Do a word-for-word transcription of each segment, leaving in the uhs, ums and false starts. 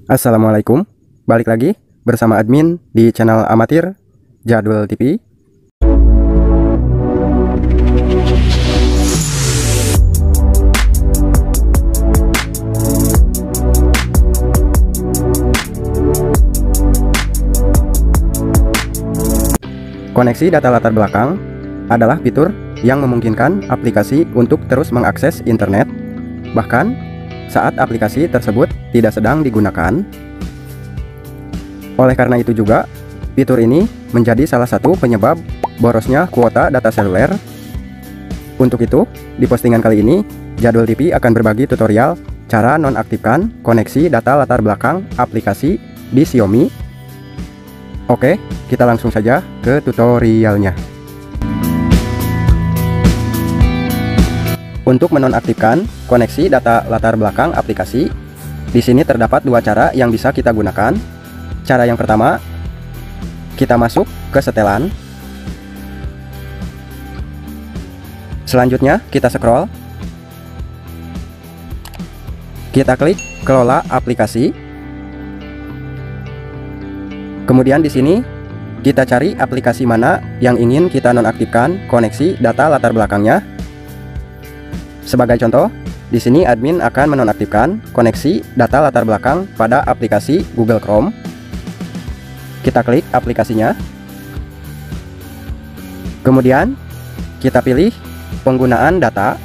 Assalamualaikum, balik lagi bersama admin di channel amatir Jadwal T V. Koneksi data latar belakang adalah fitur yang memungkinkan aplikasi untuk terus mengakses internet, bahkan saat aplikasi tersebut tidak sedang digunakan. Oleh karena itu juga, fitur ini menjadi salah satu penyebab borosnya kuota data seluler. Untuk itu, di postingan kali ini, Jadwal T V akan berbagi tutorial cara nonaktifkan koneksi data latar belakang aplikasi di Xiaomi. Oke, kita langsung saja ke tutorialnya. Untuk menonaktifkan koneksi data latar belakang aplikasi, di sini terdapat dua cara yang bisa kita gunakan. Cara yang pertama, kita masuk ke setelan. Selanjutnya, kita scroll. Kita klik kelola aplikasi. Kemudian di sini kita cari aplikasi mana yang ingin kita nonaktifkan koneksi data latar belakangnya. Sebagai contoh, di sini admin akan menonaktifkan koneksi data latar belakang pada aplikasi Google Chrome. Kita klik aplikasinya. Kemudian, kita pilih penggunaan data.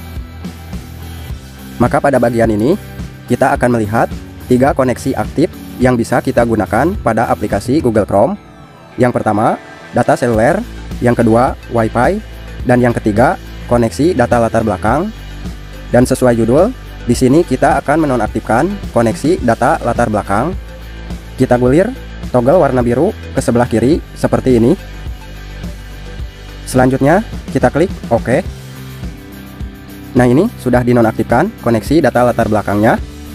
Maka pada bagian ini, kita akan melihat tiga koneksi aktif yang bisa kita gunakan pada aplikasi Google Chrome. Yang pertama, data seluler. Yang kedua, Wi-Fi. Dan yang ketiga, koneksi data latar belakang. Dan sesuai judul, di sini kita akan menonaktifkan koneksi data latar belakang. Kita gulir toggle warna biru ke sebelah kiri seperti ini. Selanjutnya, kita klik OK. Nah, ini sudah dinonaktifkan koneksi data latar belakangnya.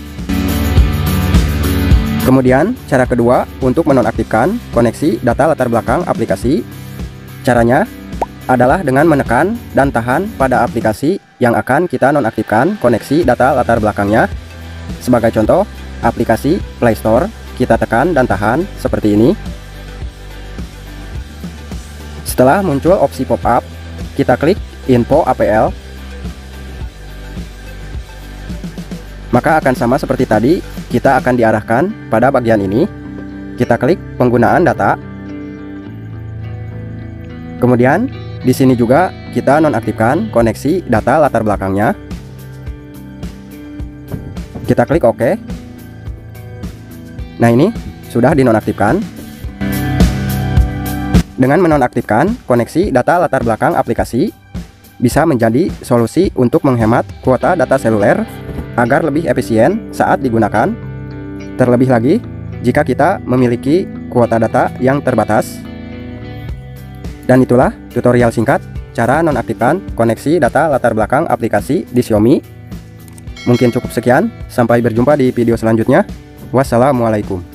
Kemudian, cara kedua untuk menonaktifkan koneksi data latar belakang aplikasi. Caranya adalah dengan menekan dan tahan pada aplikasi yang akan kita nonaktifkan koneksi data latar belakangnya. Sebagai contoh, aplikasi Play Store, kita tekan dan tahan seperti ini. Setelah muncul opsi pop-up, kita klik Info A P L. Maka akan sama seperti tadi, kita akan diarahkan pada bagian ini. Kita klik penggunaan data. Kemudian di sini juga kita nonaktifkan koneksi data latar belakangnya. Kita klik OK. Nah, ini sudah dinonaktifkan. Dengan menonaktifkan koneksi data latar belakang aplikasi, bisa menjadi solusi untuk menghemat kuota data seluler agar lebih efisien saat digunakan. Terlebih lagi, jika kita memiliki kuota data yang terbatas. Dan itulah tutorial singkat cara nonaktifkan koneksi data latar belakang aplikasi di Xiaomi. Mungkin cukup sekian, sampai berjumpa di video selanjutnya. Wassalamualaikum.